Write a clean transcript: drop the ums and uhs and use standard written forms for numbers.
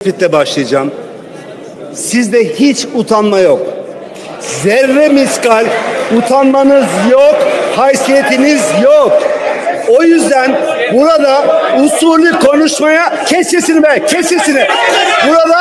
tespitle başlayacağım. Sizde hiç utanma yok. Zerre miskal utanmanız yok, haysiyetiniz yok. O yüzden burada usulü konuşmaya kes sesini be, kes sesini. Burada